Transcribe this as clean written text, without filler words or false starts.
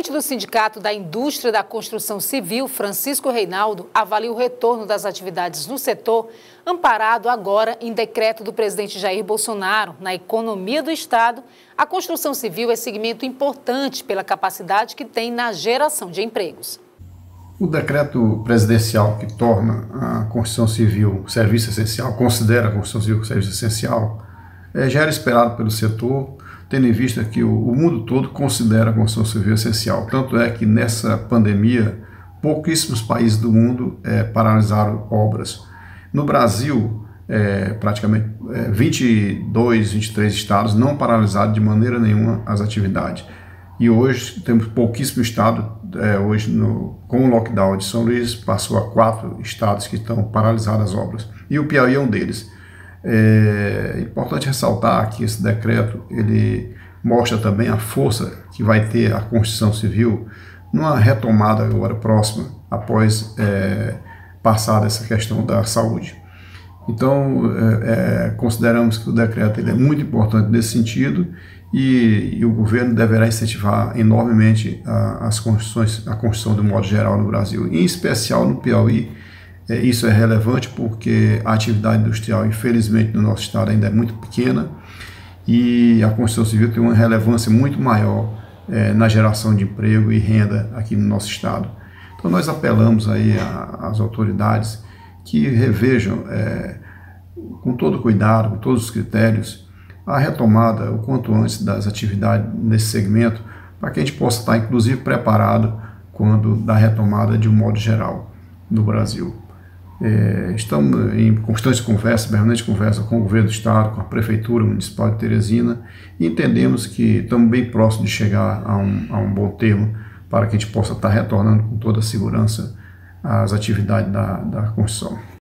presidente do Sindicato da Indústria da Construção Civil, Francisco Reinaldo, avalia o retorno das atividades no setor, amparado agora em decreto do presidente Jair Bolsonaro. Na economia do Estado, a construção civil é segmento importante pela capacidade que tem na geração de empregos. O decreto presidencial que torna a construção civil serviço essencial, considera a construção civil serviço essencial, já era esperado pelo setor, tendo em vista que o mundo todo considera a construção civil essencial. Tanto é que nessa pandemia, pouquíssimos países do mundo paralisaram obras. No Brasil, praticamente 22, 23 estados não paralisaram de maneira nenhuma as atividades. E hoje temos pouquíssimo estado, com o lockdown de São Luís, passou a 4 estados que estão paralisadas as obras. E o Piauí é um deles. É importante ressaltar que esse decreto ele mostra também a força que vai ter a construção civil numa retomada agora próxima, após passar essa questão da saúde. Então, consideramos que o decreto ele é muito importante nesse sentido e o governo deverá incentivar enormemente a construção de modo geral no Brasil, em especial no Piauí. Isso é relevante porque a atividade industrial, infelizmente, no nosso estado ainda é muito pequena e a construção civil tem uma relevância muito maior na geração de emprego e renda aqui no nosso estado. Então nós apelamos aí às autoridades que revejam com todo cuidado, com todos os critérios, a retomada o quanto antes das atividades nesse segmento, para que a gente possa estar inclusive preparado quando da retomada de um modo geral no Brasil. Estamos em constante conversa, permanente conversa com o governo do estado, com a prefeitura municipal de Teresina e entendemos que estamos bem próximos de chegar a um bom termo para que a gente possa estar retornando com toda a segurança às atividades da construção.